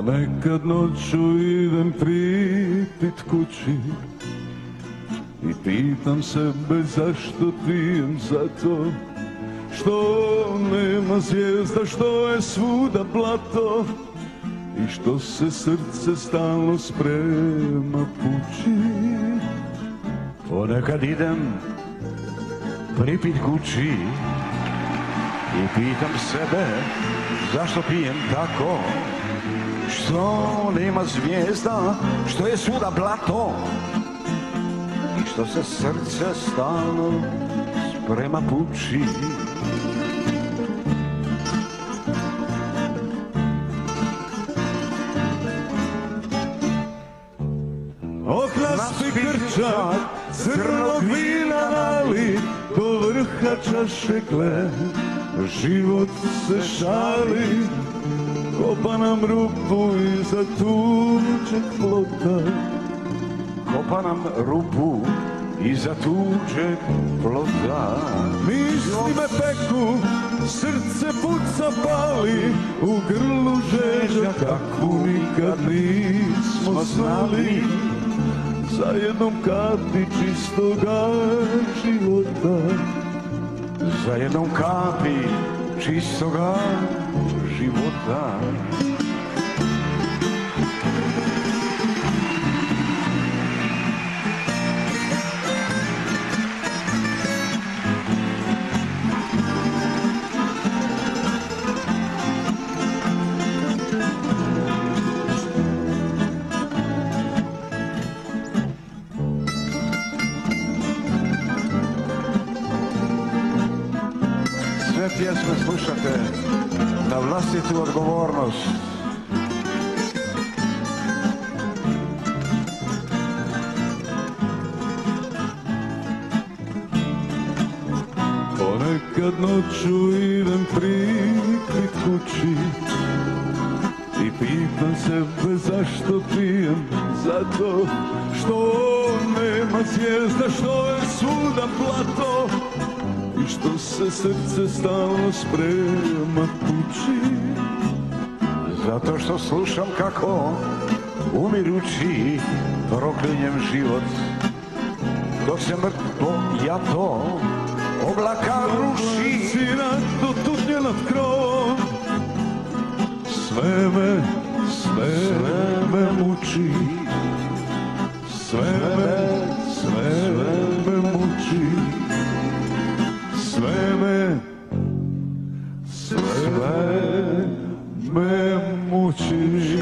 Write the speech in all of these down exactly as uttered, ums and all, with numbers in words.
Ponekad noću idem pripit kući i pitam sebe zašto pijem, zato što nema zvijezda, što je svuda blato i što se srce stalno sprema pući. Ponekad idem pripit kući i pitam sebe zašto pijem tako, što nema zvijezda, što je svuda blato i što se srce stalno sprema pući. Ohlasti krčak crnog vina nali, do vrha čaše gle, život se šali, kopa nam rupu iza tuđeg plota. Kopa nam rupu iza tuđeg plota. Misli me peku, srce puca pali, u grlu žeđa kakvu nikad nismo znali, za jednom kapi čistoga života. Za jednom kapi čistoga života. Sve pjesme slušate na vlastitu odgovornost. Ponekad noću idem pripit kući i pitam sebe zašto pijem, zato što nema zvijezda, što je svuda plato i što se srce stalno sprema pući. Zato što slušam kako umirući proklinjem život, dok se mrtvo jato oblaka ruši. Sina do tutnje nad krovom, sve me, sve, sve me muči, sve me, sve, sve me muči, sve me, sve me muči.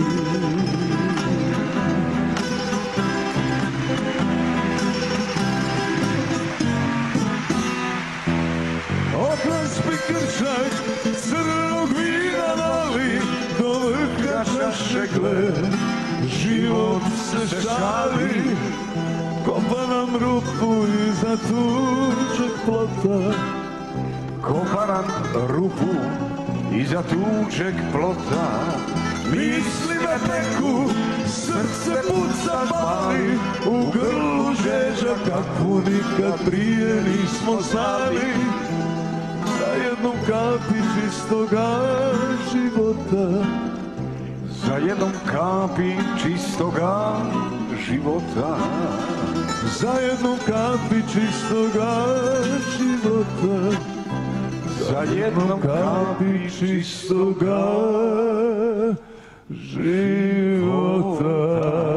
Ohlasti krčak crnog vina nali, do vrha čaše gle, život se šali, kopa nam rupu iza tuđeg plota. Kopa nam rupu iza tuđeg plota. Misli me peku, srce puca pali, u grlu žeđa kakvu nikad prije nismo znali, za jednom kapi čistoga života. Za jednom kapi čistoga života. Za jednom kapi čistoga života. Za jednom kapi čistoga života.